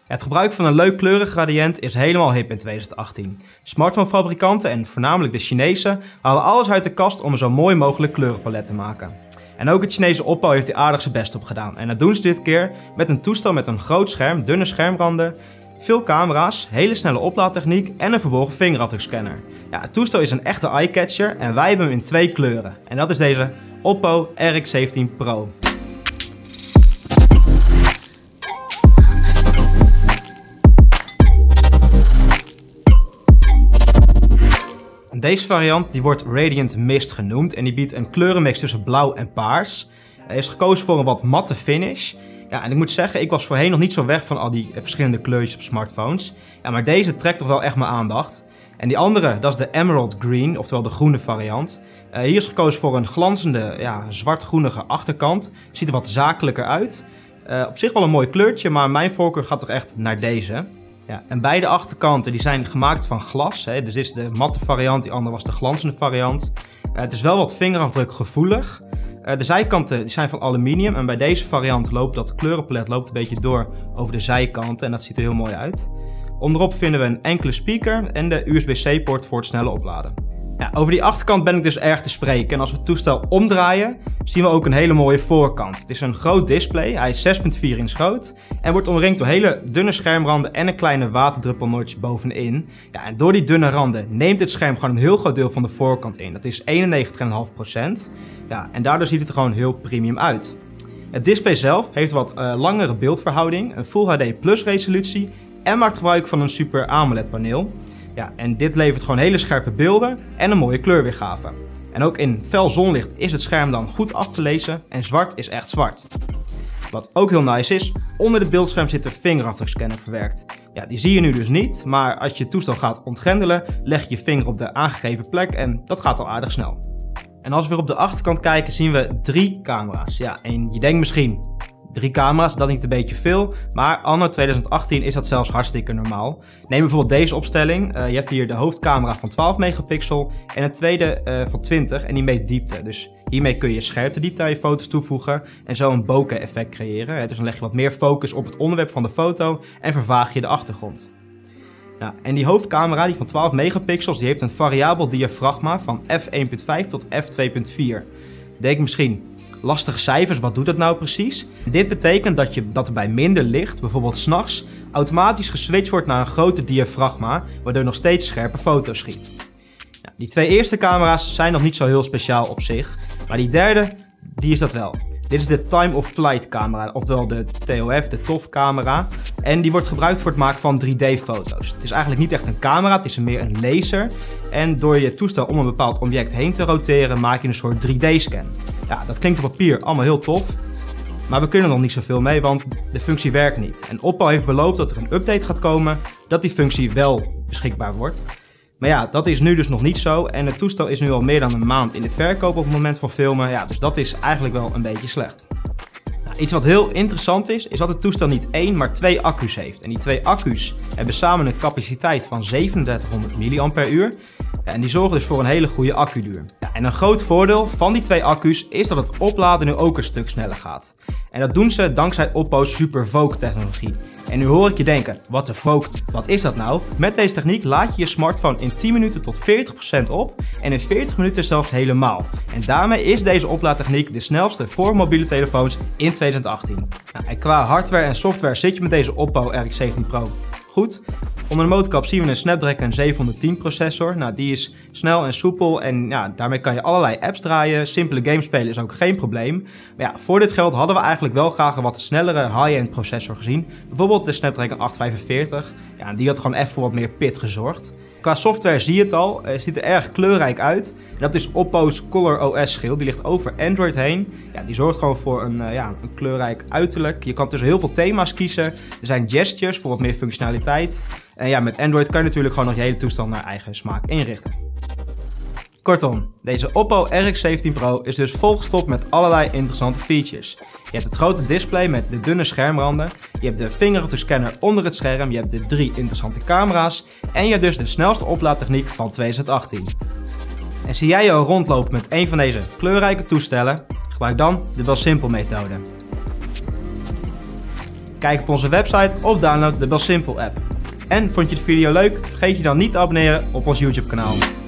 Het gebruik van een leuk kleurengradient is helemaal hip in 2018. Smartphonefabrikanten en voornamelijk de Chinezen halen alles uit de kast om een zo mooi mogelijk kleurenpalet te maken. En ook het Chinese Oppo heeft hier aardig zijn best op gedaan. En dat doen ze dit keer met een toestel met een groot scherm, dunne schermranden, veel camera's, hele snelle oplaadtechniek en een verborgen vingerafdrukscanner. Ja, het toestel is een echte eye-catcher en wij hebben hem in 2 kleuren. En dat is deze Oppo RX17 Pro. Deze variant die wordt Radiant Mist genoemd en die biedt een kleurenmix tussen blauw en paars. Hij is gekozen voor een wat matte finish. Ja, en ik moet zeggen, ik was voorheen nog niet zo weg van al die verschillende kleurtjes op smartphones. Ja, maar deze trekt toch wel echt mijn aandacht. En die andere, dat is de Emerald Green, oftewel de groene variant. Hier is gekozen voor een glanzende, zwart-groenige achterkant. Ziet er wat zakelijker uit. Op zich wel een mooi kleurtje, maar mijn voorkeur gaat toch echt naar deze. Ja, en beide achterkanten die zijn gemaakt van glas. Hè. Dus dit is de matte variant, die andere was de glanzende variant. Het is wel wat vingerafdrukgevoelig. De zijkanten die zijn van aluminium en bij deze variant loopt dat kleurenpalet loopt een beetje door over de zijkanten en dat ziet er heel mooi uit. Onderop vinden we een enkele speaker en de USB-C-poort voor het snelle opladen. Ja, over die achterkant ben ik dus erg te spreken en als we het toestel omdraaien zien we ook een hele mooie voorkant. Het is een groot display, hij is 6,4 inch groot en wordt omringd door hele dunne schermranden en een kleine waterdruppelnotch bovenin. Ja, en door die dunne randen neemt het scherm gewoon een heel groot deel van de voorkant in. Dat is 91,5%. Ja, en daardoor ziet het er gewoon heel premium uit. Het display zelf heeft wat langere beeldverhouding, een Full HD Plus resolutie en maakt gebruik van een Super AMOLED paneel. Ja, en dit levert gewoon hele scherpe beelden en een mooie kleurweergave. En ook in fel zonlicht is het scherm dan goed af te lezen en zwart is echt zwart. Wat ook heel nice is, onder het beeldscherm zit de vingerafdrukscanner verwerkt. Ja, die zie je nu dus niet, maar als je het toestel gaat ontgrendelen, leg je je vinger op de aangegeven plek en dat gaat al aardig snel. En als we weer op de achterkant kijken zien we 3 camera's. Ja, en je denkt misschien 3 camera's, dat niet een beetje veel, maar anno 2018 is dat zelfs hartstikke normaal. Neem bijvoorbeeld deze opstelling. Je hebt hier de hoofdcamera van 12 megapixel en een tweede van 20 en die meet diepte. Dus hiermee kun je scherptediepte aan je foto's toevoegen en zo een bokeh effect creëren. Dus dan leg je wat meer focus op het onderwerp van de foto en vervaag je de achtergrond. Nou, en die hoofdcamera, die van 12 megapixels, die heeft een variabel diafragma van f1.5 tot f2.4. Denk misschien, lastige cijfers, wat doet dat nou precies? Dit betekent dat er bij minder licht, bijvoorbeeld 's nachts, automatisch geswitcht wordt naar een groter diafragma, waardoor je nog steeds scherpe foto's schiet. Nou, die 2 eerste camera's zijn nog niet zo heel speciaal op zich, maar die derde, die is dat wel. Dit is de Time of Flight camera, oftewel de TOF, de TOF camera. En die wordt gebruikt voor het maken van 3D-foto's. Het is eigenlijk niet echt een camera, het is meer een laser. En door je toestel om een bepaald object heen te roteren, maak je een soort 3D-scan. Ja, dat klinkt op papier allemaal heel tof. Maar we kunnen er nog niet zoveel mee, want de functie werkt niet. En Oppo heeft beloofd dat er een update gaat komen, dat die functie wel beschikbaar wordt. Maar ja, dat is nu dus nog niet zo en het toestel is nu al meer dan een maand in de verkoop op het moment van filmen. Ja, dus dat is eigenlijk wel een beetje slecht. Nou, iets wat heel interessant is dat het toestel niet 1, maar 2 accu's heeft. En die 2 accu's hebben samen een capaciteit van 3700 mAh. Ja, en die zorgen dus voor een hele goede accuduur. Ja, en een groot voordeel van die 2 accu's is dat het opladen nu ook een stuk sneller gaat. En dat doen ze dankzij Oppo's Super VOOC technologie. En nu hoor ik je denken, what the fuck, wat is dat nou? Met deze techniek laad je je smartphone in 10 minuten tot 40% op en in 40 minuten zelfs helemaal. En daarmee is deze oplaadtechniek de snelste voor mobiele telefoons in 2018. Nou, en qua hardware en software zit je met deze Oppo RX17 Pro goed. Onder de motorkap zien we een Snapdragon 710 processor. Nou, die is snel en soepel en ja, daarmee kan je allerlei apps draaien. Simpele games spelen is ook geen probleem. Maar ja, voor dit geld hadden we eigenlijk wel graag een wat snellere high-end processor gezien. Bijvoorbeeld de Snapdragon 845. Ja, die had gewoon even voor wat meer pit gezorgd. Qua software zie je het al, het ziet er erg kleurrijk uit. En dat is Oppo's ColorOS schild, die ligt over Android heen. Ja, die zorgt gewoon voor een kleurrijk uiterlijk. Je kan tussen heel veel thema's kiezen. Er zijn gestures voor wat meer functionaliteit. En ja, met Android kan je natuurlijk gewoon nog je hele toestel naar eigen smaak inrichten. Kortom, deze Oppo RX17 Pro is dus volgestopt met allerlei interessante features. Je hebt het grote display met de dunne schermranden, je hebt de vingerafdrukscanner onder het scherm, je hebt de 3 interessante camera's en je hebt dus de snelste oplaadtechniek van 2018. En zie jij jou rondlopen met een van deze kleurrijke toestellen? Gebruik dan de Belsimpel methode. Kijk op onze website of download de Belsimpel app. En vond je de video leuk? Vergeet je dan niet te abonneren op ons YouTube kanaal.